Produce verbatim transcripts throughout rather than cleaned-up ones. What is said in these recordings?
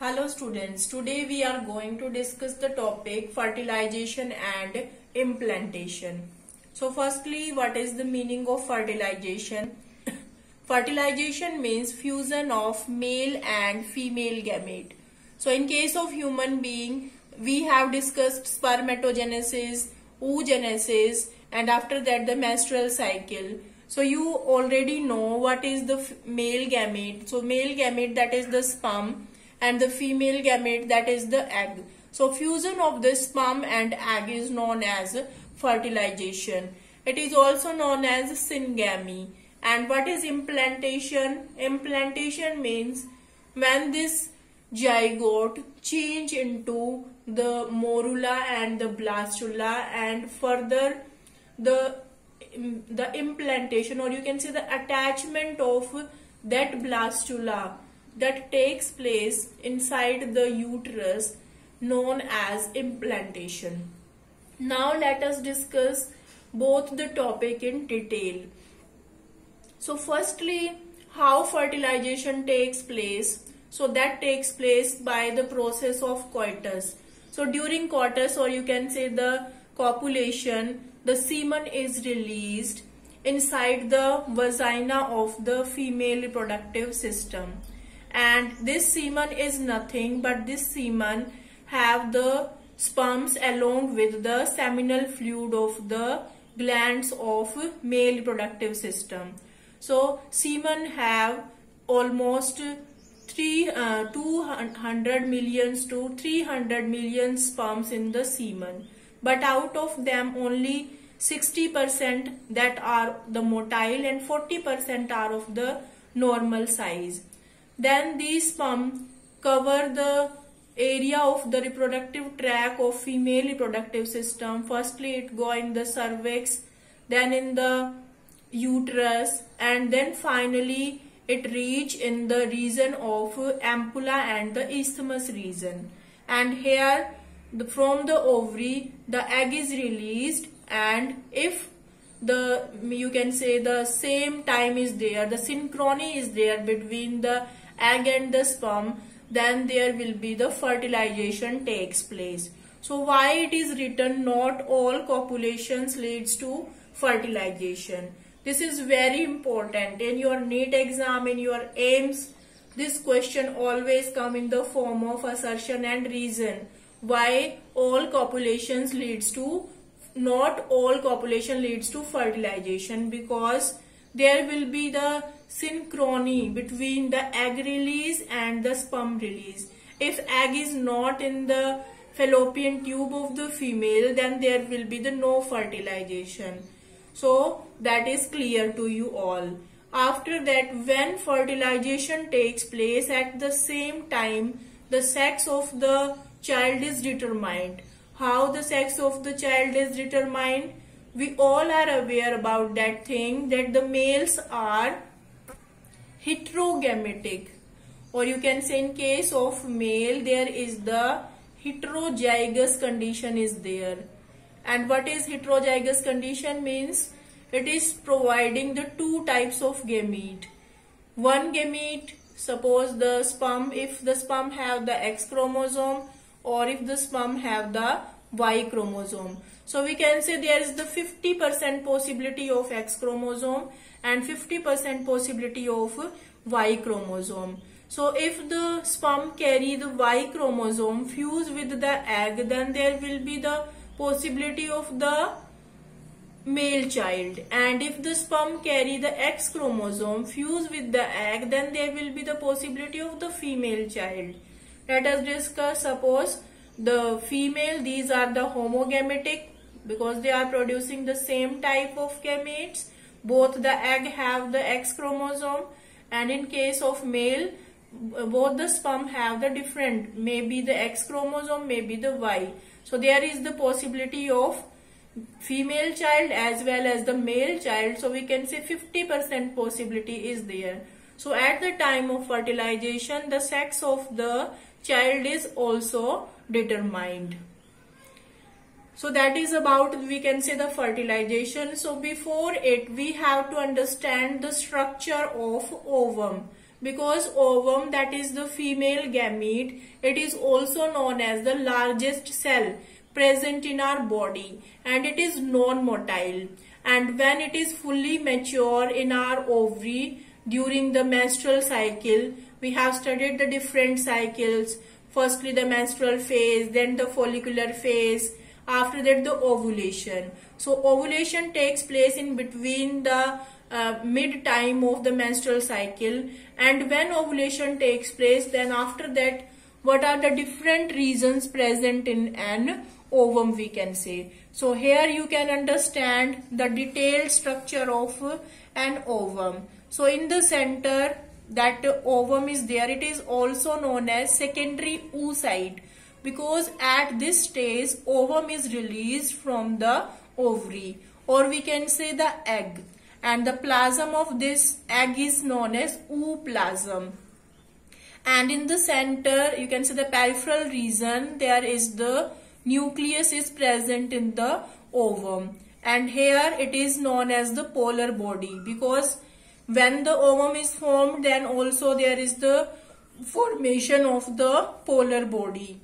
Hello students, today we are going to discuss the topic fertilization and implantation. So firstly, what is the meaning of fertilization? Fertilization means fusion of male and female gamete. So in case of human being, we have discussed spermatogenesis, oogenesis, and after that the menstrual cycle. So you already know what is the male gamete. So male gamete, that is the sperm, and the female gamete, that is the egg. So fusion of the sperm and egg is known as fertilization. It is also known as syngamy. And what is implantation? Implantation means when this zygote change into the morula and the blastula, and further the the implantation, or you can say the attachment of that blastula that takes place inside the uterus, known as implantation. Now let us discuss both the topic in detail. So firstly, how fertilization takes place. So that takes place by the process of coitus. So during coitus, or you can say the copulation, the semen is released inside the vagina of the female reproductive system. And this semen is nothing but this semen have the sperms along with the seminal fluid of the glands of male reproductive system. So semen have almost three, uh, two hundred millions to three hundred million sperms in the semen. But out of them only sixty percent that are the motile and forty percent are of the normal size. Then these sperm cover the area of the reproductive tract of female reproductive system. Firstly, it go in the cervix, then in the uterus, and then finally it reach in the region of ampulla and the isthmus region. And here the, from the ovary the egg is released, and if the you can say the same time is there, the synchrony is there between the egg and the sperm, then there will be the fertilization takes place. So why it is written not all copulations leads to fertilization? This is very important. In your NEET exam, in your aims, this question always come in the form of assertion and reason. Why all copulations leads to, not all copulation leads to fertilization? Because there will be the synchrony between the egg release and the sperm release. If egg is not in the fallopian tube of the female, then there will be the no fertilization. So that is clear to you all. After that, when fertilization takes place, at the same time the sex of the child is determined. How the sex of the child is determined? We all are aware about that thing, that the males are heterogametic, or you can say in case of male there is the heterozygous condition is there. And what is heterozygous condition means? It is providing the two types of gamete. One gamete, suppose the sperm, if the sperm have the X chromosome, or if the sperm have the Y chromosome. So we can say there is the fifty percent possibility of X chromosome and fifty percent possibility of Y chromosome. So if the sperm carry the Y chromosome fuse with the egg, then there will be the possibility of the male child. And if the sperm carry the X chromosome fuse with the egg, then there will be the possibility of the female child. Let us discuss. Suppose the female, these are the homogametic because they are producing the same type of gametes. Both the egg have the X chromosome, and in case of male, both the sperm have the different, maybe the X chromosome, maybe the Y. So there is the possibility of female child as well as the male child. So we can say fifty percent possibility is there. So at the time of fertilization, the sex of the child is also determined. So that is about, we can say, the fertilization. So before it, we have to understand the structure of ovum. because ovum, that is the female gamete, it is also known as the largest cell present in our body, and it is non-motile. And when it is fully mature in our ovary during the menstrual cycle, we have studied the different cycles. Firstly the menstrual phase, then the follicular phase, after that the ovulation. So ovulation takes place in between the uh, mid time of the menstrual cycle, and when ovulation takes place, then after that what are the different regions present in an ovum, we can say. So here you can understand the detailed structure of an ovum. So in the center, that ovum is there, it is also known as secondary oocyte, because at this stage ovum is released from the ovary, or we can say the egg, and the plasm of this egg is known as ooplasm. And in the center, you can see the peripheral region, there is the nucleus is present in the ovum, and here it is known as the polar body, because when the ovum is formed, then also there is the formation of the polar body.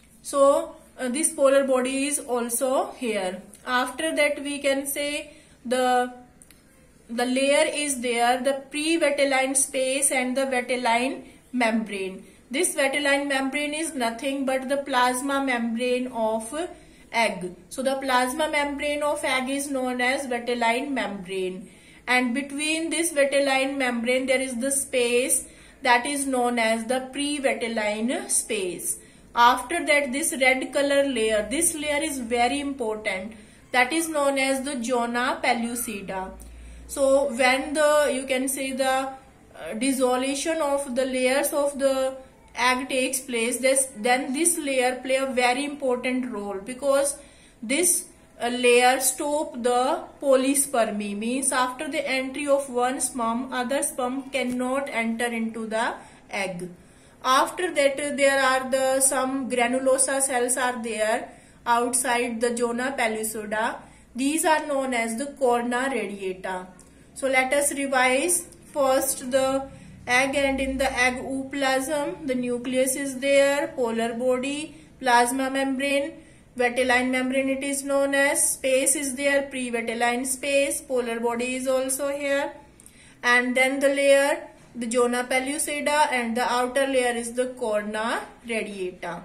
So uh, this polar body is also here. After that we can say the the layer is there, the pre-vitelline space and the vitelline membrane. This vitelline membrane is nothing but the plasma membrane of egg. So the plasma membrane of egg is known as vitelline membrane. And between this vitelline membrane there is the space that is known as the pre-vitelline space. After that, this red color layer, this layer is very important, that is known as the zona pellucida. So when the, you can say the uh, dissolution of the layers of the egg takes place, this, then this layer play a very important role, because this a layer stop the polyspermy, means after the entry of one sperm, other sperm cannot enter into the egg. After that, there are the some granulosa cells are there outside the zona pellucida. These are known as the corna radiata. So let us revise. First the egg, and in the egg ooplasm, the nucleus is there, polar body, plasma membrane, vitelline membrane it is known as, space is there, pre-vitelline space, polar body is also here, and then the layer, the zona pellucida, and the outer layer is the corna radiata.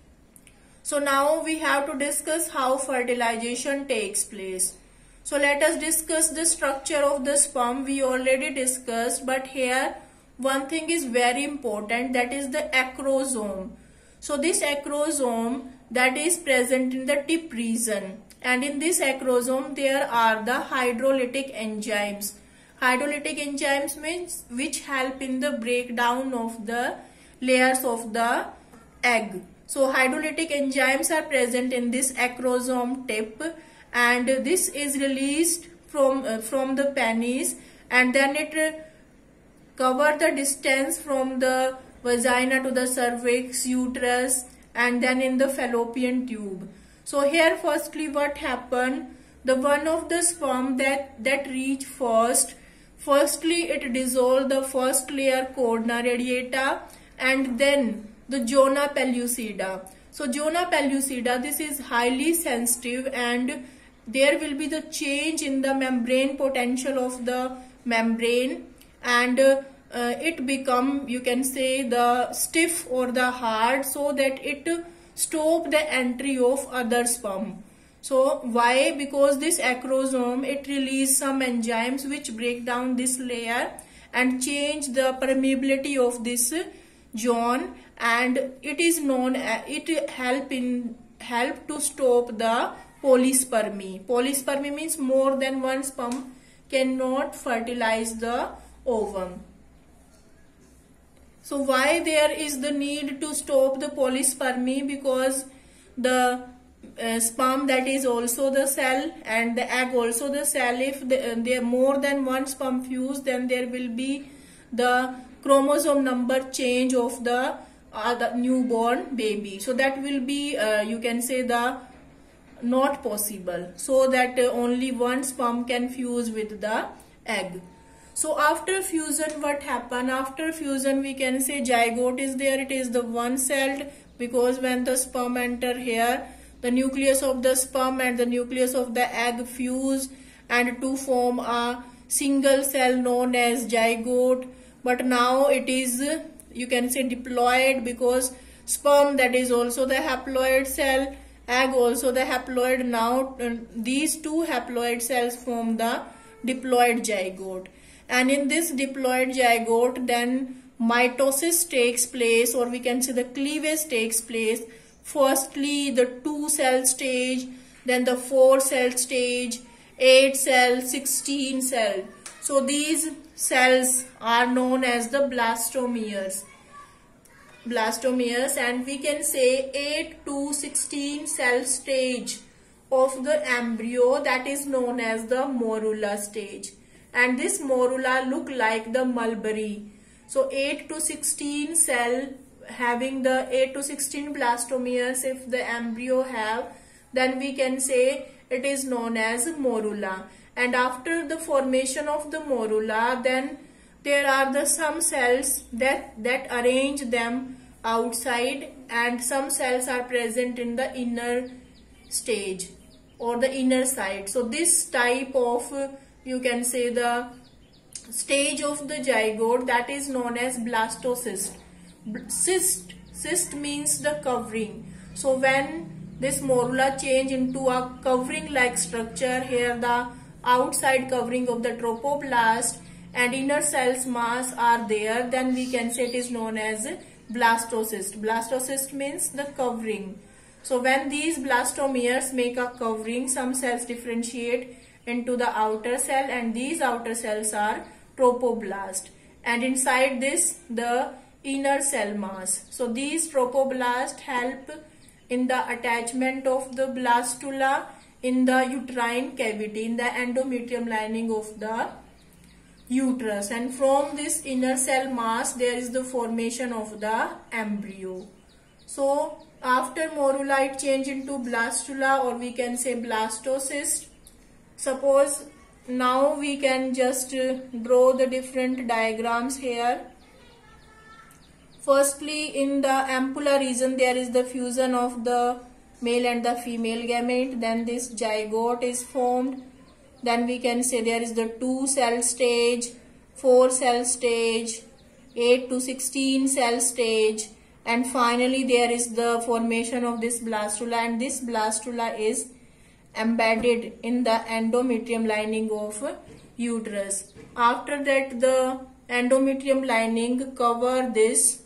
So now we have to discuss how fertilization takes place. So let us discuss the structure of the sperm. We already discussed, but here one thing is very important, that is the acrosome. So this acrosome that is present in the tip region, and in this acrosome there are the hydrolytic enzymes. Hydrolytic enzymes means which help in the breakdown of the layers of the egg. So hydrolytic enzymes are present in this acrosome tip, and this is released from uh, from the penis, and then it uh, cover the distance from the vagina to the cervix, uterus, and then in the fallopian tube. So here firstly what happened, the one of the sperm that that reach first, firstly it dissolve the first layer corna radiata, and then the zona pellucida. So zona pellucida, this is highly sensitive, and there will be the change in the membrane potential of the membrane, and uh, uh, it become, you can say, the stiff or the hard, so that it stop the entry of other sperm. So why? Because this acrosome, it release some enzymes which break down this layer and change the permeability of this zone, and it is known, it help in help to stop the polyspermy. Polyspermy means more than one sperm cannot fertilize the ovum. So why there is the need to stop the polyspermy? Because the uh, sperm that is also the cell, and the egg also the cell. If the, uh, there are more than one sperm fuse, then there will be the chromosome number change of the, uh, the newborn baby. So that will be, uh, you can say, the not possible, so that uh, only one sperm can fuse with the egg. So after fusion, what happen? After fusion, we can say zygote is there. It is the one celled, because when the sperm enter here, the nucleus of the sperm and the nucleus of the egg fuse and to form a single cell known as zygote. But now it is, you can say, diploid, because sperm, that is also the haploid cell, egg also the haploid. Now uh, these two haploid cells form the diploid zygote. And in this diploid zygote, then mitosis takes place, or we can say the cleavage takes place. Firstly, the two cell stage, then the four cell stage, eight cell, sixteen cell. So these cells are known as the blastomeres. Blastomeres, and we can say eight to sixteen cell stage of the embryo, that is known as the morula stage. And this morula look like the mulberry. So eight to sixteen cell, having the eight to sixteen blastomeres, if the embryo have, then we can say it is known as morula. And after the formation of the morula, then there are the some cells that, that arrange them outside, and some cells are present in the inner stage or the inner side. So this type of, you can say, the stage of the zygote, that is known as blastocyst. Cyst, cyst means the covering. So when this morula change into a covering like structure, here the outside covering of the trophoblast and inner cells mass are there, then we can say it is known as blastocyst. Blastocyst means the covering. So when these blastomeres make a covering, some cells differentiate into the outer cell, and these outer cells are trophoblast, and inside this the inner cell mass. So these trophoblast help in the attachment of the blastula in the uterine cavity, in the endometrium lining of the uterus, and from this inner cell mass there is the formation of the embryo. So after morula it change into blastula, or we can say blastocyst. Suppose now we can just uh, draw the different diagrams here. Firstly, in the ampulla region there is the fusion of the male and the female gamete, then this zygote is formed. Then we can say there is the two cell stage, four cell stage, eight to sixteen cell stage, and finally there is the formation of this blastula, and this blastula is embedded in the endometrium lining of uterus. After that, the endometrium lining cover this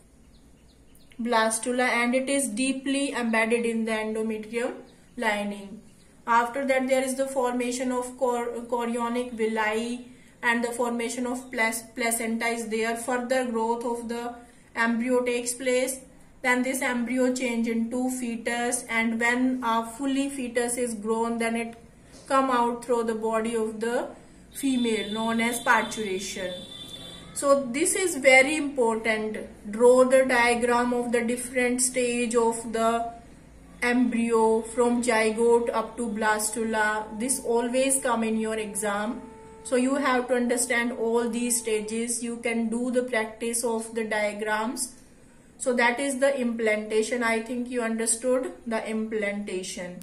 blastula, and it is deeply embedded in the endometrium lining. After that, there is the formation of chor chorionic villi, and the formation of placenta is there. Further growth of the embryo takes place. Then this embryo change into fetus, and when a fully fetus is grown, then it come out through the body of the female, known as parturition. So this is very important. Draw the diagram of the different stage of the embryo from zygote up to blastula. This always come in your exam. So you have to understand all these stages. You can do the practice of the diagrams. So that is the implantation. I think you understood the implantation.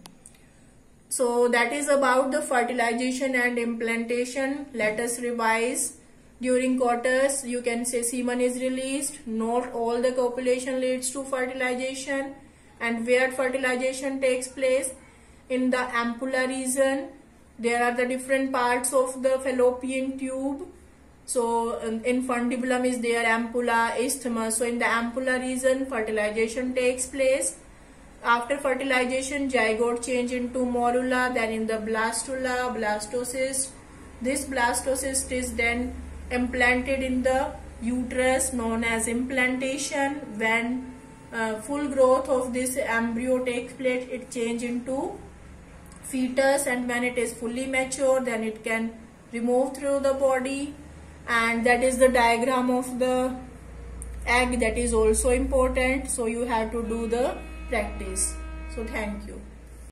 So that is about the fertilization and implantation. Let us revise. During coitus, you can say semen is released. Not all the copulation leads to fertilization. And where fertilization takes place? In the ampulla region. There are the different parts of the fallopian tube. So in fundibulum is there ampulla, isthmus. So in the ampulla region, fertilization takes place. After fertilization, zygote change into morula. Then in the blastula, blastocyst. This blastocyst is then implanted in the uterus, known as implantation. When uh, full growth of this embryo takes place, it change into fetus, and when it is fully mature, then it can remove through the body. And that is the diagram of the egg, that is also important. So you have to do the practice. So thank you.